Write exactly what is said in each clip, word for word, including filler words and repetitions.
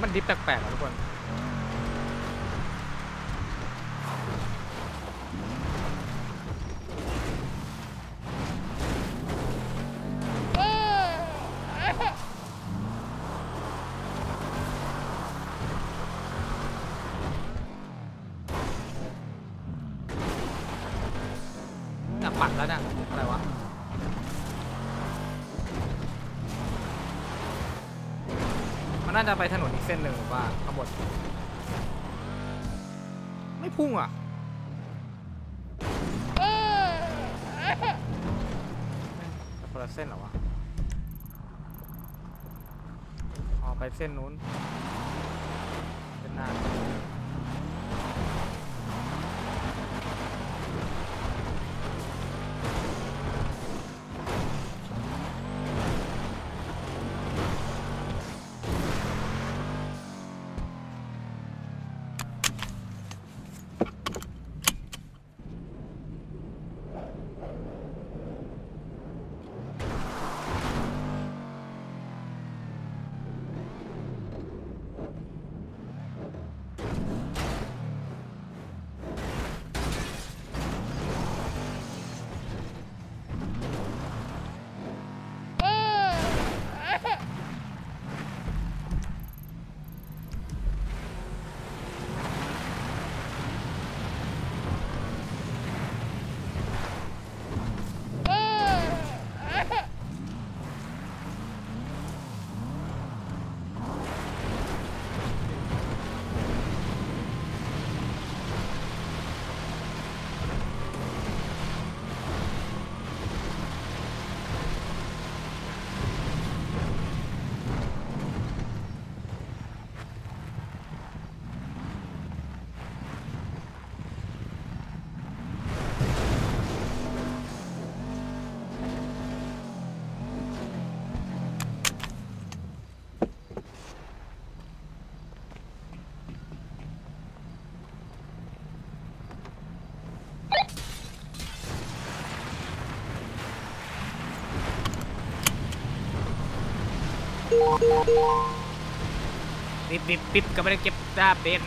มันดิฟแปลกๆอ่ะทุกคนเนี่ยปัดแล้วเนี่ยอะไรวะมันน่าจะไปถนนอีกเส้นหนึ่งหรือว่าขบวนไม่พุ่งอ่ะคนละเส้นเหรอวะอ๋อไปเส้นนู้นเส้นหน้าปิ๊บปิ๊บปิ๊บก็ไม่ได้เก็บดาบเด่น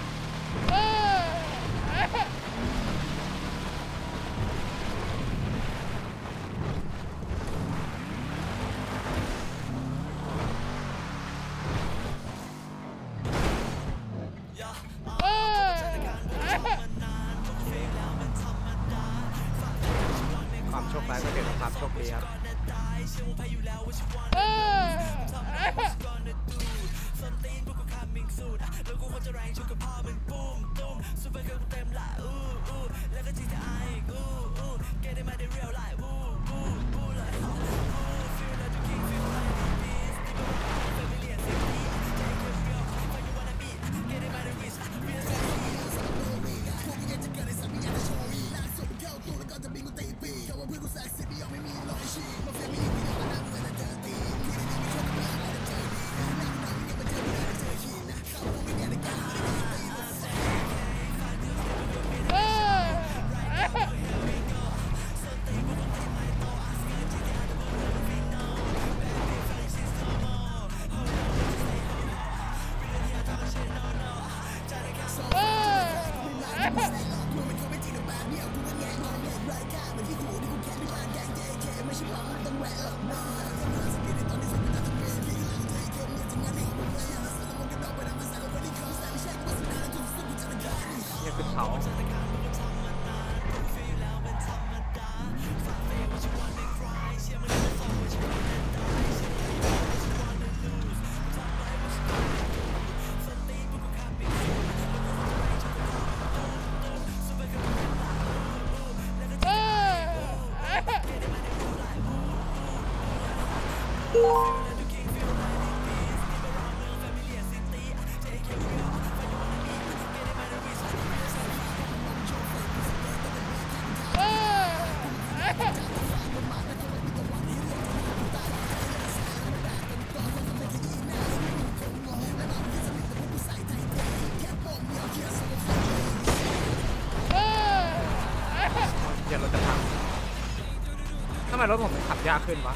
ความโชคร้ายก็เกิดจากความโชคดีครับนี่คือเขาเดี๋ยวเราจะทำทำไมรถผมขับยากขึ้นวะ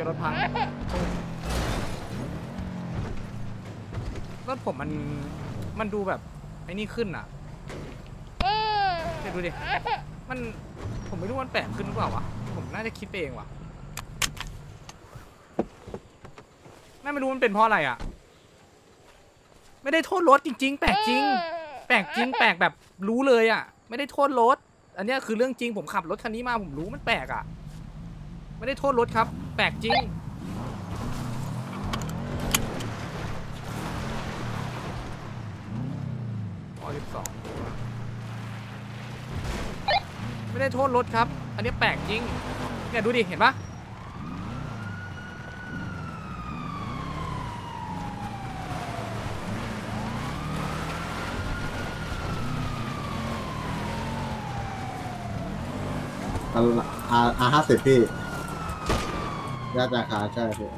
จอรถพังรถผมมันมันดูแบบไอ้นี่ขึ้นอ่ะเดี๋ยวดูดิมันผมไม่รู้มันแปลกขึ้นหรือเปล่าวะผมน่าจะคิดไปเองว่ะแม่ไม่รู้มันเป็นเพราะอะไรอ่ะไม่ได้โทษรถจริงๆแปลกจริงแปลกจริงแปลกแบบรู้เลยอ่ะไม่ได้โทษรถอันนี้คือเรื่องจริงผมขับรถคันนี้มาผมรู้มันแปลกอ่ะไม่ได้โทษรถครับแปลกจริงร้อยสิบสองไม่ได้โทษรถครับอันนี้แปลกจริงเนี่ยดูดิเห็นปะอาอาห้าสิบพี่ยอดราคาใช่พี่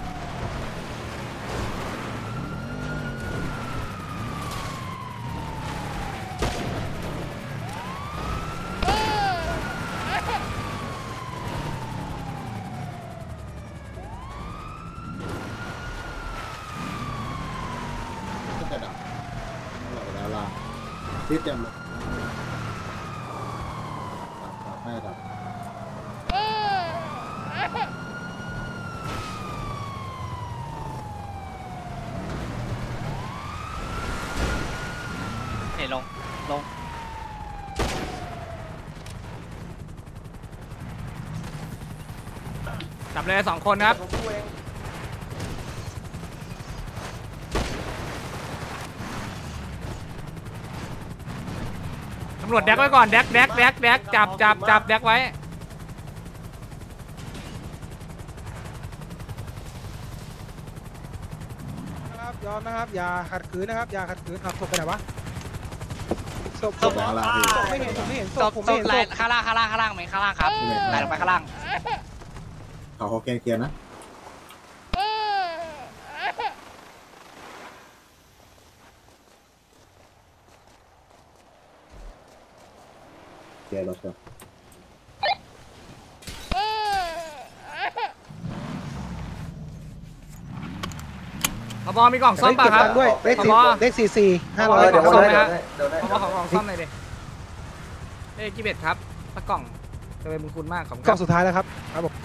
ก็จะดับหมดแล้วล่ะพี่เต็มเลยดับดับไม่ดับเห็นลงลงจับเลยสองคนครับตำรวจแดกไว้ก่อนแดกแดกแดกแดกจับจับจับแดกไว้นะครับยอมนะครับอย่าขัดขืนนะครับอย่าขัดขืนขับศพไปไหนวะศพศพแล้วล่ะพี่ศพไม่เห็นผมไม่เห็นศศพพผมศไม่พเห็นไหลศพข้างล่างข้างล่างข้างล่างไหมข้างล่างครับไหลลงไปข้างล่างเขาเขาเกลียร์ๆนะเกลียร์รถก่อนพบมีกล่องซ่อมป่ะครับด้วยเลขสี่ผบเลขสี่สี่ห้าร้อยเดี๋ยวกล่องซ่อมเดี๋ยวนะพบขอกล่องซ่อมหน่อยดิเลขกี่เบ็ดครับตะกล่องจะเป็นบุญคุณมากขอบคุณกคล่รัอบ งสุดท้ายแล้วครับครับผม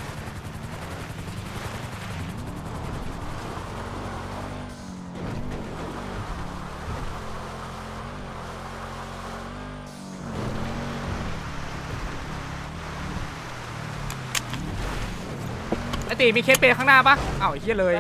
ไอตีมีเคสเปย์ข้างหน้าปะอ้าวไอ้เหี้ยเลย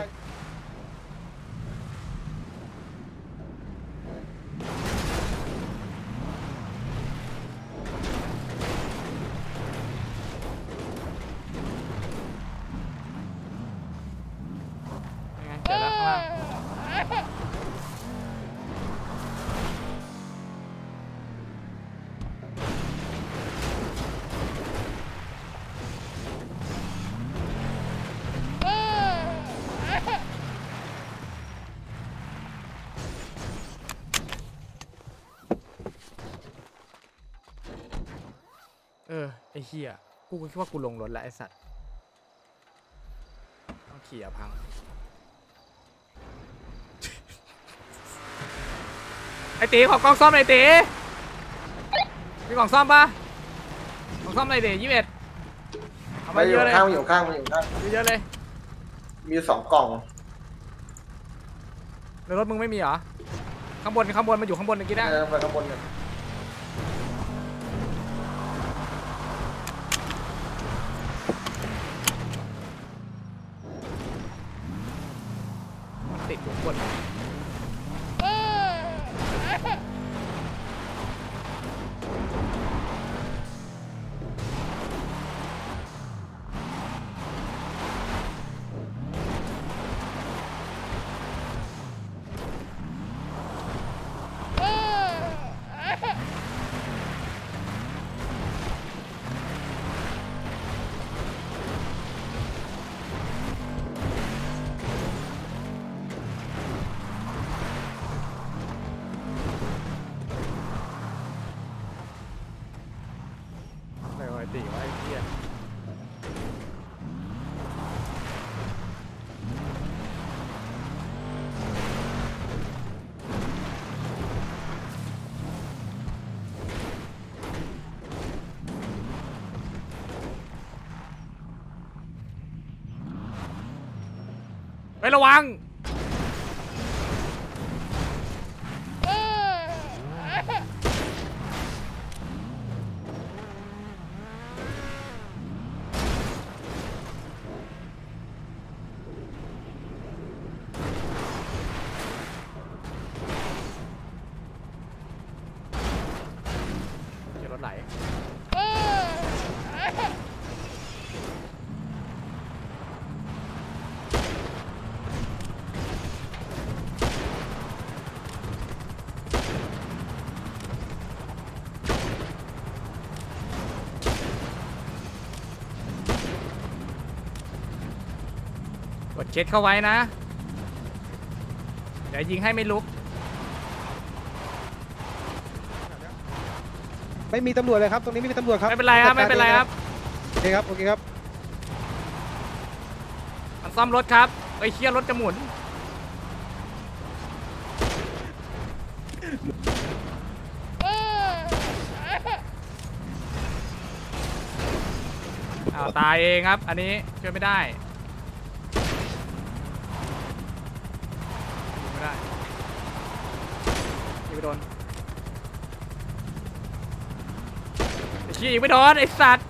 ยังไงเจอแล้วข้างล่างเออไอ้เหี้ยกูก็คิดว่ากูลงรถแล้วไอ้สัตว์ต้องขี่อะพัง ไอตีขอกล้องซ่อมหน่อยตีมีกล่องซ่อมปะกล่องซ่อมอะไรเดี๋ยวยี่สิบเอ็ดเอามามาอเยยู่อะเลยข้างมาอยู่ข้างมาอยู่ข้างเยอะๆเลยมีสองกล่องในรถมึงไม่มีเหรอข้างบนข้างบนมาอยู่ข้างบนเมื่อกี้นะเออไปข้างบนเนี่ยติดอยู่ข้างบนอะไรวะไอ้ตีวะไอ้เหี้ยระวังรถไหลกดเช็ดเข้าไว้นะเดี๋ยวยิงให้ไม่ลุกไม่มีตำรวจเลยครับตรงนี้ไม่มีตำรวจครับไม่เป็นไรครับไม่เป็นไรครับโอเคครับโอเคครับมันซ่อมรถครับไอ้เชี่ยรถจะหมุนอ้าวตายเองครับอันนี้ช่วยไม่ได้ไม่ได้ยิงไม่โดนไอ้เชี่ยยิงไม่โดนไอ้สัตว์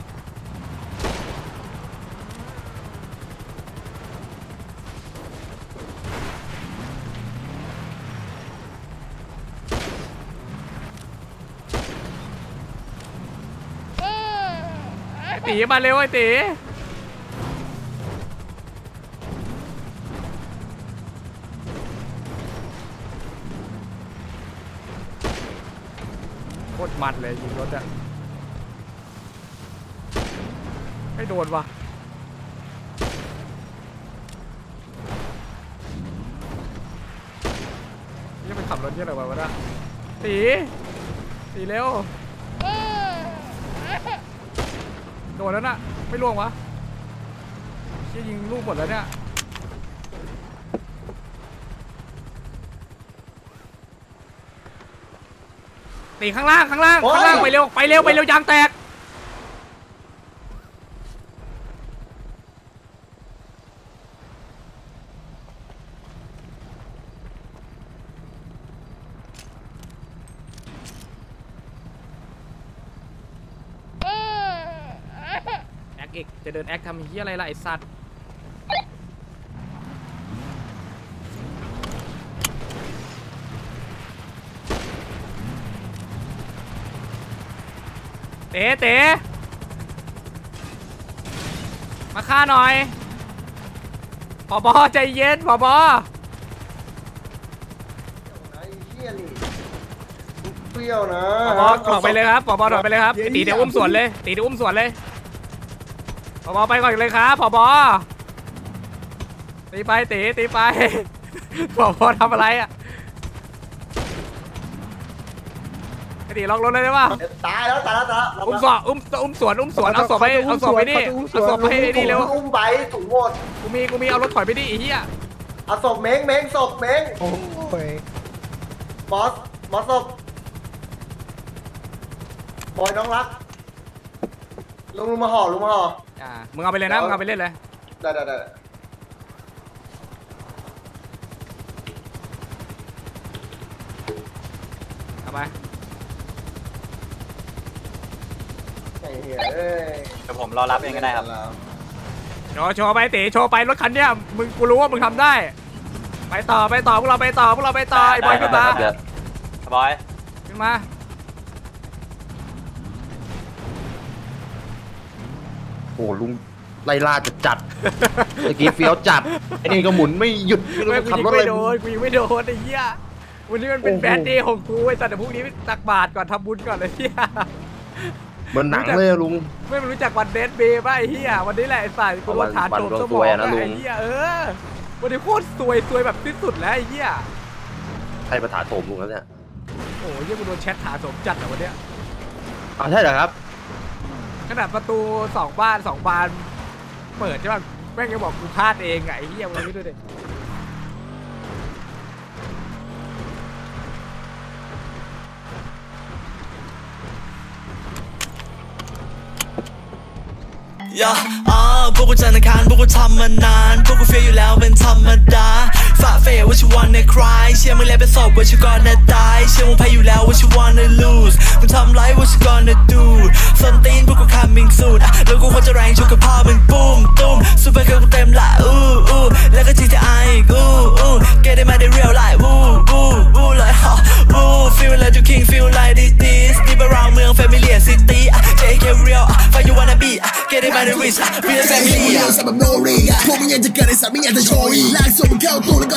ตีมาเร็วไอ้ตีโคตรมันเลยยิงรถอะไม่โดนวะนี่มันขับรถเยอะเลยวะวะนะตีตีเร็วโดนแล้วน่ะไม่ล่วงวะเชี่ยยิงลูกหมดแล้วเนี่ยตีข้างล่างข้างล่างข้างล่างไปเร็วไปเร็วไปเร็วยางแตกจะเดินแอคทำเฮียอะไรล่ะไอสัตว์เต๋เต๋มาฆ่าหน่อยผบ.ใจเย็นผบ. ไอ้เหี้ยนี่เปรี้ยวนะผบ.ถอดไปเลยครับผบ.ถอดไปเลยครับไอตีเดี๋ยวอุ้มสวนเลยตีเดี๋ยวอุ้มสวนเลยผบ.ไปก่อนเลยครับผบ.ตีไปตีตีไปผบ.ทำอะไรอ่ะไอตีล็อกรถเลยได้ป่ะตายแล้วตายแล้วตายแล้วอุ้มสวนอุ้มอุ้มสวนอุ้มสวนเอาศพไปเอาศพไปนี่เอาศพไปนี่เร็วอุ้มไปถุงหมดกูมีกูมีเอารถถอยไปดิไอ้เหี้ยเอาศพเม้งเม้งศพเม้งโอ้ยบอสบอสศพบอยน้องรักลุงลุงมาห่อลุงมาห่ออ่ามึงเอาไปเลยนะมึงเอาไปเล่นเลยได้ได้ได้เอาไปไอ้เหี้ยเอ้ยเดี๋ยวผมรอรับเองก็ได้ครับโชว์โชว์ไปตีโชว์ไปรถคันเนี้ยมึงกูรู้ว่ามึงทำได้ไปต่อไปต่อพวกเราไปต่อพวกเราไปต่อไอ้บอยขึ้นมาบอยขึ้นมาโอ้ลุงไล่ล่าจัดจัดเมื่อกี้เฟี้ยวจัดไอ้นี่ก็หมุนไม่หยุดไม่รู้ไม่จะกูขับยิงรถอะไรไม่โดนกูยิงไม่โดนไอ้เหี้ยวันนี้มันเป็นโอ้โหแบดเดย์ของกูไอ้สัตว์แต่พรุ่งนี้ตักบาตรก่อนทำบุญก่อนเลยเหี้ยเหมือนหนังเลยอะลุงไม่รู้จักวันเดทเบย์ป่ะไอ้เหี้ยวันนี้แหละไอ้สัตว์กูโดนฐานโจมสมองวันโดนซวยอะนะลุงไอ้เหี้ยเออวันนี้โคตรซวยซวยแบบที่สุดแล้วไอ้เหี้ยใครประถาโถมลุงแล้วเนี่ยโอ้ยเหี้ยกูโดนแชทถาโถมจัดอะวันเนี้ยอ๋อใช่เหรอครับขนาดประตูสองบ้านสองบานเปิดใช่ป่ะแม่งยังบอกกูพลาดเองไงไอ้เหี้ยมึงคิดดูดิย่าอ่าพวกกูจันทร์อังคารพวกกูทำมานานพวกกูเฟียอยู่แล้วเป็นธรรมดาฝ่าเฟย what you wanna cry เชื่อมึงแล้วเป็นศพ what you gonna die เชื่อมึงแพ้อยู่แล้ว what you wanna lose มึงทำไร what you gonna do ส้นตีนพวกกู coming soon อ่ะแล้วกูควรจะแรงชกกับพ่อมึงปุ้มตุ้มซูเปอร์เกิร์ลกูเต็มละอู้อู้แล้วก็ จี ที ไอ อีกอู้อู้ get it มาได้ real life วู้วู้วู้เลยฮะวู้ feel like you king feel like this this deep around เมือง familiar city อ่ะ เจ เค real อ่ะ find you wanna be อ่ะ get it มาได้ rich อ่ะ real family อ่ะพวกมึงยังจะเกิดในสามไม่อยากจะโชยลากส่งมึงเข้าตู้แล้วก็